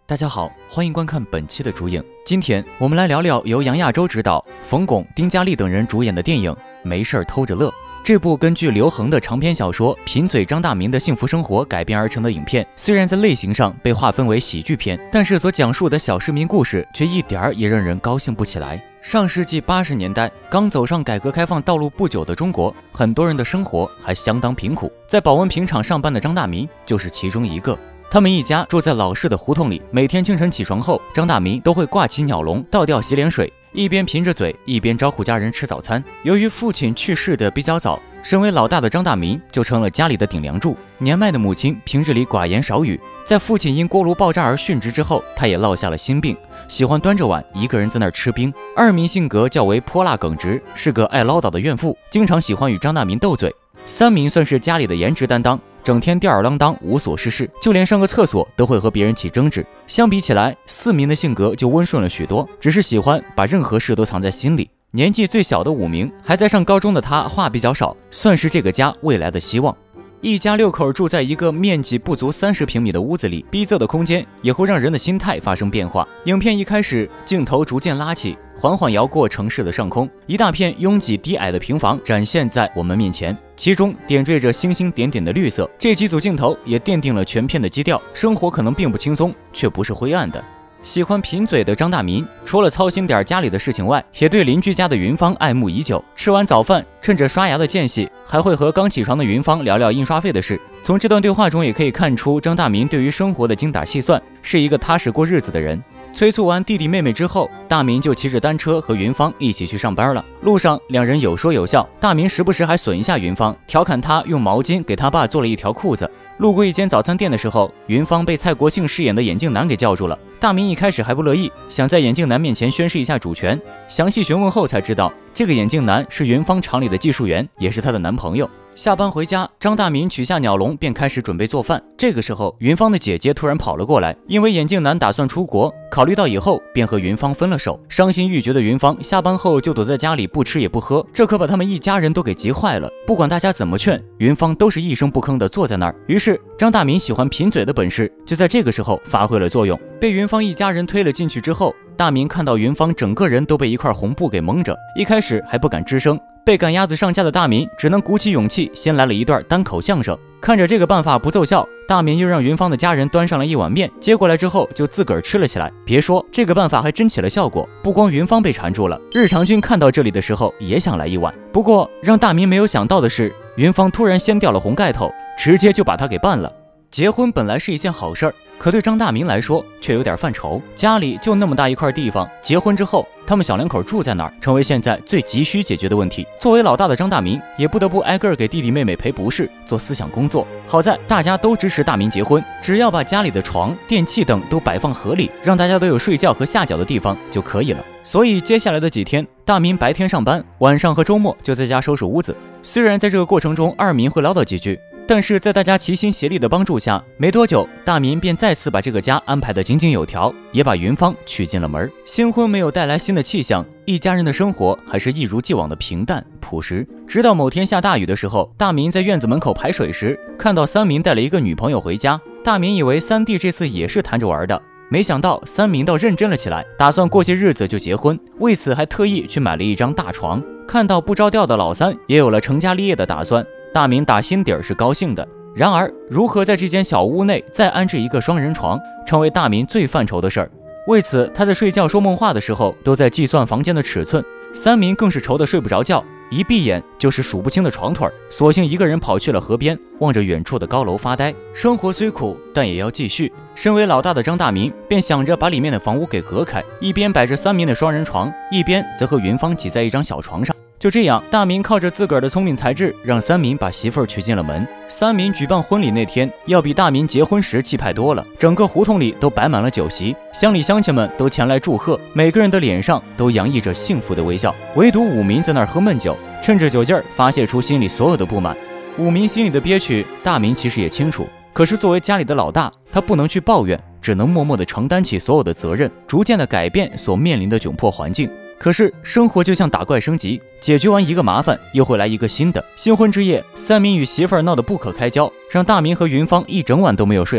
大家好，欢迎观看本期的主影。今天我们来聊聊由杨亚洲执导、冯巩、丁嘉丽等人主演的电影《没事偷着乐》。这部根据刘恒的长篇小说《贫嘴张大民的幸福生活》改编而成的影片，虽然在类型上被划分为喜剧片，但是所讲述的小市民故事却一点儿也让人高兴不起来。上世纪80年代，刚走上改革开放道路不久的中国，很多人的生活还相当贫苦。在保温瓶厂上班的张大民就是其中一个。他们一家住在老式的胡同里，每天清晨起床后，张大民都会挂起鸟笼，倒掉洗脸水，一边贫着嘴，一边招呼家人吃早餐。由于父亲去世的比较早，身为老大的张大民就成了家里的顶梁柱。年迈的母亲平日里寡言少语，在父亲因锅炉爆炸而殉职之后，他也落下了心病，喜欢端着碗一个人在那儿吃冰。二民性格较为泼辣耿直，是个爱唠叨的怨妇，经常喜欢与张大民斗嘴。三民算是家里的颜值担当，整天吊儿郎当，无所事事，就连上个厕所都会和别人起争执。相比起来，四民的性格就温顺了许多，只是喜欢把任何事都藏在心里。年纪最小的五名，还在上高中的他话比较少，算是这个家未来的希望。一家六口住在一个面积不足30平米的屋子里，逼仄的空间也会让人的心态发生变化。影片一开始，镜头逐渐拉起，缓缓摇过城市的上空，一大片拥挤低矮的平房展现在我们面前，其中点缀着星星点点的绿色。这几组镜头也奠定了全片的基调。生活可能并不轻松，却不是灰暗的。喜欢贫嘴的张大民，除了操心点家里的事情外，也对邻居家的云芳爱慕已久。吃完早饭，趁着刷牙的间隙，还会和刚起床的云芳聊聊印刷费的事。从这段对话中也可以看出，张大民对于生活的精打细算，是一个踏实过日子的人。催促完弟弟妹妹之后，大民就骑着单车和云芳一起去上班了。路上两人有说有笑，大民时不时还损一下云芳，调侃他用毛巾给他爸做了一条裤子。路过一间早餐店的时候，云芳被蔡国庆饰演的眼镜男给叫住了。大民一开始还不乐意，想在眼镜男面前宣示一下主权。详细询问后才知道，这个眼镜男是云芳厂里的技术员，也是她的男朋友。下班回家，张大民取下鸟笼，便开始准备做饭。这个时候，云芳的姐姐突然跑了过来，因为眼镜男打算出国，考虑到以后，便和云芳分了手。伤心欲绝的云芳下班后就躲在家里不吃也不喝，这可把他们一家人都给急坏了。不管大家怎么劝，云芳都是一声不吭地坐在那儿。于是张大民喜欢贫嘴的本事就在这个时候发挥了作用。被云芳一家人推了进去之后，大民看到云芳整个人都被一块红布给蒙着，一开始还不敢吱声。被赶鸭子上架的大民只能鼓起勇气，先来了一段单口相声。看着这个办法不奏效，大民又让云芳的家人端上了一碗面，接过来之后就自个儿吃了起来。别说这个办法还真起了效果，不光云芳被缠住了，日常君看到这里的时候也想来一碗。不过让大民没有想到的是，云芳突然掀掉了红盖头，直接就把他给办了。结婚本来是一件好事儿，可对张大民来说却有点犯愁。家里就那么大一块地方，结婚之后他们小两口住在哪儿，成为现在最急需解决的问题。作为老大的张大民也不得不挨个给弟弟妹妹赔不是，做思想工作。好在大家都支持大民结婚，只要把家里的床、电器等都摆放合理，让大家都有睡觉和下脚的地方就可以了。所以接下来的几天，大民白天上班，晚上和周末就在家收拾屋子。虽然在这个过程中二民会唠叨几句，但是在大家齐心协力的帮助下，没多久，大民便再次把这个家安排得井井有条，也把云芳娶进了门。新婚没有带来新的气象，一家人的生活还是一如既往的平淡朴实。直到某天下大雨的时候，大民在院子门口排水时，看到三民带了一个女朋友回家。大民以为三弟这次也是谈着玩的，没想到三民倒认真了起来，打算过些日子就结婚，为此还特意去买了一张大床。看到不着调的老三也有了成家立业的打算，大民打心底儿是高兴的。然而，如何在这间小屋内再安置一个双人床，成为大民最犯愁的事儿。为此，他在睡觉说梦话的时候，都在计算房间的尺寸。三民更是愁得睡不着觉，一闭眼就是数不清的床腿，索性一个人跑去了河边，望着远处的高楼发呆。生活虽苦，但也要继续。身为老大的张大民便想着把里面的房屋给隔开，一边摆着三民的双人床，一边则和云芳挤在一张小床上。就这样，大民靠着自个儿的聪明才智，让三民把媳妇儿娶进了门。三民举办婚礼那天，要比大民结婚时气派多了，整个胡同里都摆满了酒席，乡里乡亲们都前来祝贺，每个人的脸上都洋溢着幸福的微笑。唯独武民在那儿喝闷酒，趁着酒劲儿发泄出心里所有的不满。武民心里的憋屈，大民其实也清楚，可是作为家里的老大，他不能去抱怨，只能默默地承担起所有的责任，逐渐地改变所面临的窘迫环境。可是生活就像打怪升级，解决完一个麻烦，又会来一个新的。新婚之夜，三民与媳妇儿闹得不可开交，让大民和云芳一整晚都没有睡好。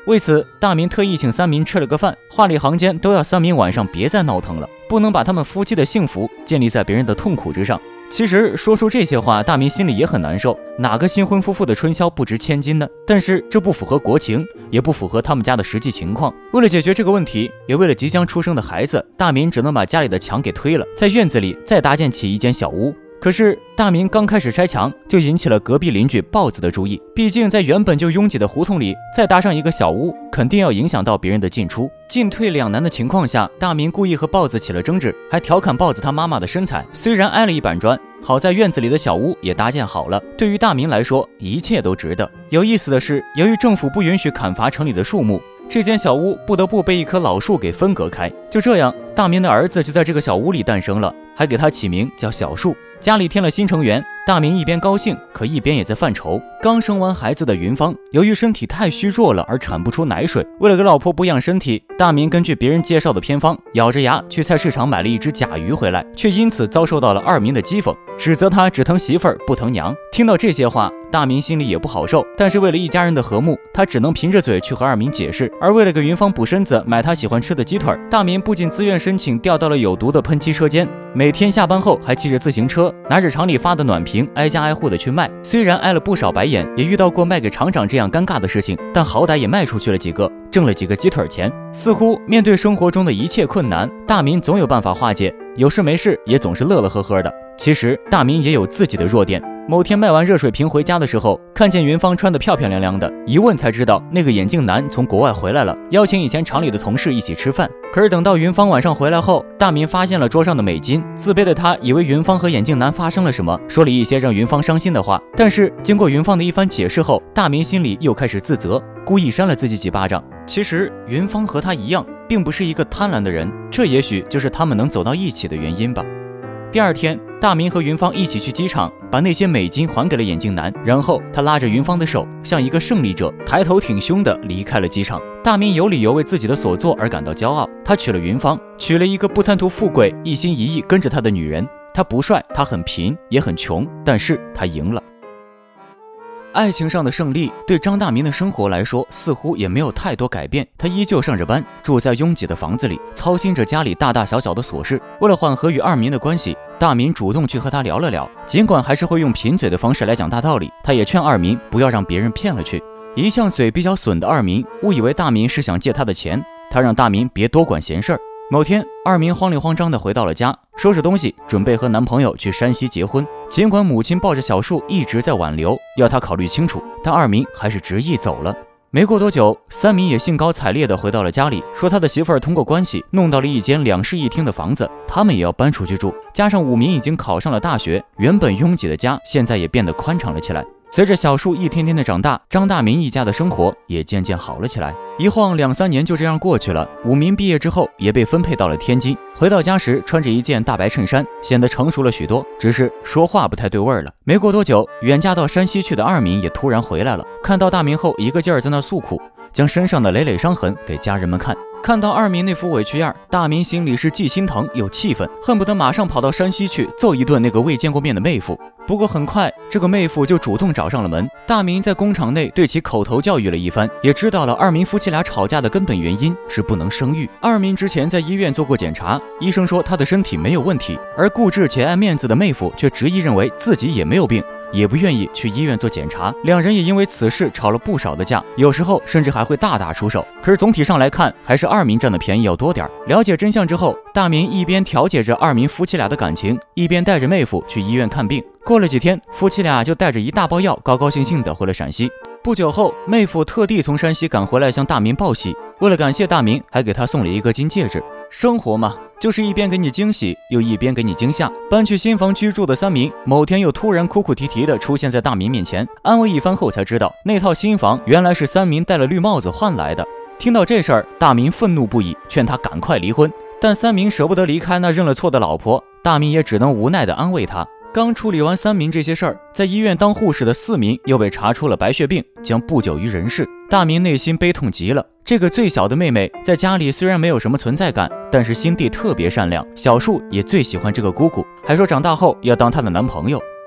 为此，大民特意请三民吃了个饭，话里行间都要三民晚上别再闹腾了，不能把他们夫妻的幸福建立在别人的痛苦之上。其实说出这些话，大民心里也很难受。哪个新婚夫妇的春宵不值千金呢？但是这不符合国情，也不符合他们家的实际情况。为了解决这个问题，也为了即将出生的孩子，大民只能把家里的墙给推了，在院子里再搭建起一间小屋。可是大民刚开始拆墙，就引起了隔壁邻居豹子的注意。毕竟在原本就拥挤的胡同里，再搭上一个小屋，肯定要影响到别人的进出。进退两难的情况下，大民故意和豹子起了争执，还调侃豹子他妈妈的身材。虽然挨了一板砖，好在院子里的小屋也搭建好了。对于大民来说，一切都值得。有意思的是，由于政府不允许砍伐城里的树木，这间小屋不得不被一棵老树给分隔开。就这样，大民的儿子就在这个小屋里诞生了，还给他起名叫小树。家里添了新成员，大民一边高兴，可一边也在犯愁。刚生完孩子的云芳，由于身体太虚弱了而产不出奶水，为了给老婆补养身体，大民根据别人介绍的偏方，咬着牙去菜市场买了一只甲鱼回来，却因此遭受到了二民的讥讽，指责他只疼媳妇儿不疼娘。听到这些话，大民心里也不好受，但是为了一家人的和睦，他只能凭着嘴去和二民解释。而为了给云芳补身子，买他喜欢吃的鸡腿，大民不仅自愿申请调到了有毒的喷漆车间，每天下班后还骑着自行车，拿着厂里发的暖瓶，挨家挨户的去卖。虽然挨了不少白眼，也遇到过卖给厂长这样尴尬的事情，但好歹也卖出去了几个，挣了几个鸡腿钱。似乎面对生活中的一切困难，大民总有办法化解，有事没事也总是乐乐呵呵的。其实大民也有自己的弱点。某天卖完热水瓶回家的时候，看见云芳穿得漂漂亮亮的，一问才知道那个眼镜男从国外回来了，邀请以前厂里的同事一起吃饭。可是等到云芳晚上回来后，大民发现了桌上的美金，自卑的他以为云芳和眼镜男发生了什么，说了一些让云芳伤心的话。但是经过云芳的一番解释后，大民心里又开始自责，故意扇了自己几巴掌。其实云芳和他一样，并不是一个贪婪的人，这也许就是他们能走到一起的原因吧。第二天，大民和云芳一起去机场，把那些美金还给了眼镜男，然后他拉着云芳的手，像一个胜利者，抬头挺胸地离开了机场。大民有理由为自己的所作而感到骄傲，他娶了云芳，娶了一个不贪图富贵、一心一意跟着他的女人。他不帅，他很贫，也很穷，但是他赢了。爱情上的胜利对张大民的生活来说似乎也没有太多改变，他依旧上着班，住在拥挤的房子里，操心着家里大大小小的琐事。为了缓和与二民的关系，大民主动去和他聊了聊，尽管还是会用贫嘴的方式来讲大道理，他也劝二民不要让别人骗了去。一向嘴比较损的二民误以为大民是想借他的钱，他让大民别多管闲事儿。某天，二民慌里慌张地回到了家，收拾东西，准备和男朋友去山西结婚。尽管母亲抱着小树一直在挽留，要他考虑清楚，但二民还是执意走了。没过多久，三民也兴高采烈地回到了家里，说他的媳妇儿通过关系弄到了一间2室1厅的房子，他们也要搬出去住。加上武民已经考上了大学，原本拥挤的家现在也变得宽敞了起来。随着小树一天天的长大，张大民一家的生活也渐渐好了起来。一晃2、3年就这样过去了。武民毕业之后也被分配到了天津，回到家时穿着一件大白衬衫，显得成熟了许多，只是说话不太对味儿了。没过多久，远嫁到山西去的二民也突然回来了，看到大民后一个劲儿在那诉苦，将身上的累累伤痕给家人们看。看到二民那副委屈样，大民心里是既心疼又气愤，恨不得马上跑到山西去揍一顿那个未见过面的妹夫。不过很快，这个妹夫就主动找上了门。大民在工厂内对其口头教育了一番，也知道了二民夫妻俩吵架的根本原因是不能生育。二民之前在医院做过检查，医生说他的身体没有问题，而固执且爱面子的妹夫却执意认为自己也没有病，也不愿意去医院做检查。两人也因为此事吵了不少的架，有时候甚至还会大打出手。可是总体上来看，还是二民占的便宜要多点。了解真相之后，大民一边调解着二民夫妻俩的感情，一边带着妹夫去医院看病。过了几天，夫妻俩就带着一大包药，高高兴兴地回了陕西。不久后，妹夫特地从山西赶回来向大民报喜，为了感谢大民，还给他送了一个金戒指。生活嘛，就是一边给你惊喜，又一边给你惊吓。搬去新房居住的三民，某天又突然哭哭啼啼地出现在大民面前，安慰一番后才知道，那套新房原来是三民戴了绿帽子换来的。听到这事儿，大民愤怒不已，劝他赶快离婚。但三民舍不得离开那认了错的老婆，大民也只能无奈地安慰他。刚处理完三民这些事儿，在医院当护士的四民又被查出了白血病，将不久于人世。大民内心悲痛极了。这个最小的妹妹在家里虽然没有什么存在感，但是心地特别善良。小树也最喜欢这个姑姑，还说长大后要当她的男朋友。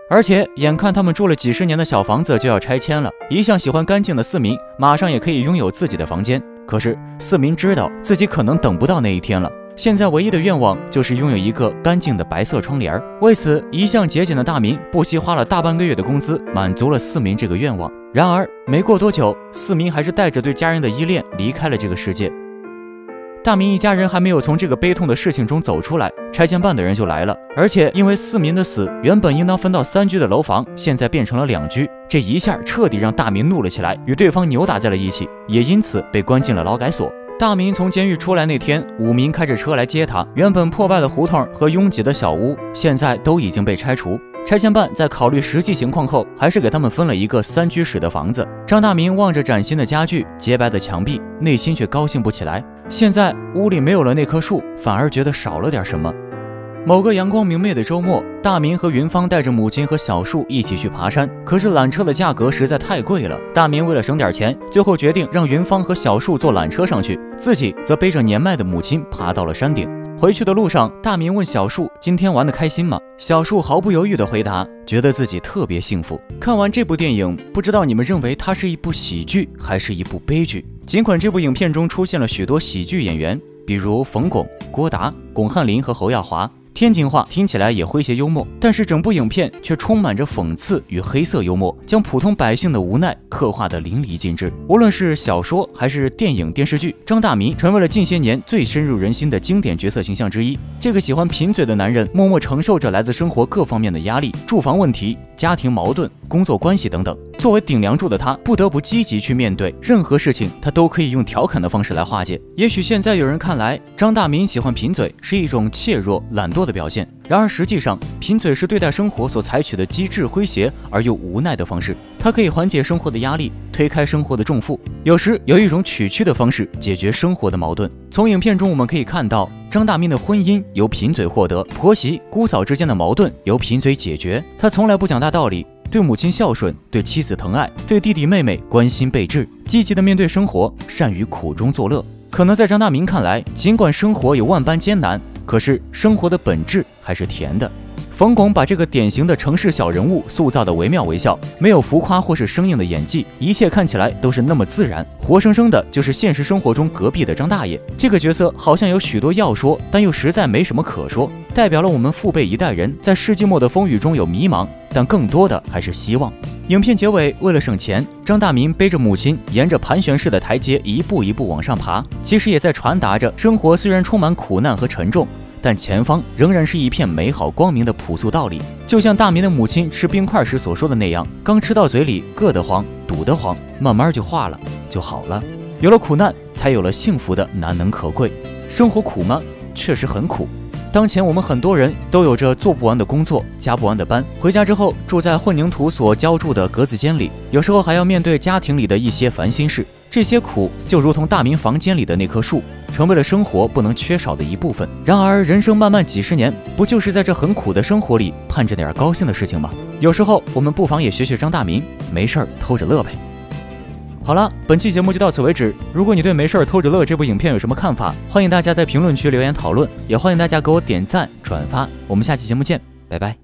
而且眼看他们住了几十年的小房子就要拆迁了，一向喜欢干净的四民马上也可以拥有自己的房间。可是四民知道自己可能等不到那一天了，现在唯一的愿望就是拥有一个干净的白色窗帘。为此，一向节俭的大民不惜花了大半个月的工资，满足了四民这个愿望。然而没过多久，四民还是带着对家人的依恋离开了这个世界。大民一家人还没有从这个悲痛的事情中走出来，拆迁办的人就来了。而且因为四民的死，原本应当分到3居的楼房，现在变成了2居。这一下彻底让大民怒了起来，与对方扭打在了一起，也因此被关进了劳改所。大民从监狱出来那天，5民开着车来接他。原本破败的胡同和拥挤的小屋，现在都已经被拆除。拆迁办在考虑实际情况后，还是给他们分了一个3居室的房子。张大民望着崭新的家具、洁白的墙壁，内心却高兴不起来。现在屋里没有了那棵树，反而觉得少了点什么。某个阳光明媚的周末，大民和云芳带着母亲和小树一起去爬山，可是缆车的价格实在太贵了。大民为了省点钱，最后决定让云芳和小树坐缆车上去，自己则背着年迈的母亲爬到了山顶。回去的路上，大民问小树今天玩得开心吗？小树毫不犹豫地回答，觉得自己特别幸福。看完这部电影，不知道你们认为它是一部喜剧还是一部悲剧？尽管这部影片中出现了许多喜剧演员，比如冯巩、郭达、巩汉林和侯耀华，天津话听起来也诙谐幽默，但是整部影片却充满着讽刺与黑色幽默，将普通百姓的无奈刻画得淋漓尽致。无论是小说还是电影电视剧，张大民成为了近些年最深入人心的经典角色形象之一。这个喜欢贫嘴的男人，默默承受着来自生活各方面的压力，住房问题、家庭矛盾、工作关系等等。作为顶梁柱的他，不得不积极去面对任何事情，他都可以用调侃的方式来化解。也许现在有人看来，张大民喜欢贫嘴是一种怯弱、懒惰的表现，然而实际上，贫嘴是对待生活所采取的机智、诙谐而又无奈的方式。它可以缓解生活的压力，推开生活的重负，有时有一种曲曲的方式解决生活的矛盾。从影片中我们可以看到，张大民的婚姻由贫嘴获得，婆媳、姑嫂之间的矛盾由贫嘴解决。他从来不讲大道理，对母亲孝顺，对妻子疼爱，对弟弟妹妹关心备至，积极的面对生活，善于苦中作乐。可能在张大民看来，尽管生活有万般艰难，可是生活的本质还是甜的。冯巩把这个典型的城市小人物塑造得惟妙惟肖，没有浮夸或是生硬的演技，一切看起来都是那么自然，活生生的就是现实生活中隔壁的张大爷。这个角色好像有许多要说，但又实在没什么可说，代表了我们父辈一代人在世纪末的风雨中有迷茫，但更多的还是希望。影片结尾，为了省钱，张大民背着母亲沿着盘旋式的台阶一步一步往上爬，其实也在传达着生活虽然充满苦难和沉重，但前方仍然是一片美好光明的朴素道理。就像大民的母亲吃冰块时所说的那样，刚吃到嘴里硌得慌、堵得慌，慢慢就化了，就好了。有了苦难，才有了幸福的难能可贵。生活苦吗？确实很苦。当前我们很多人都有着做不完的工作、加不完的班，回家之后住在混凝土所浇筑的格子间里，有时候还要面对家庭里的一些烦心事。这些苦就如同大民房间里的那棵树，成为了生活不能缺少的一部分。然而人生漫漫几十年，不就是在这很苦的生活里盼着点高兴的事情吗？有时候我们不妨也学学张大民，没事儿偷着乐呗。好了，本期节目就到此为止。如果你对没事儿偷着乐这部影片有什么看法，欢迎大家在评论区留言讨论，也欢迎大家给我点赞转发。我们下期节目见，拜拜。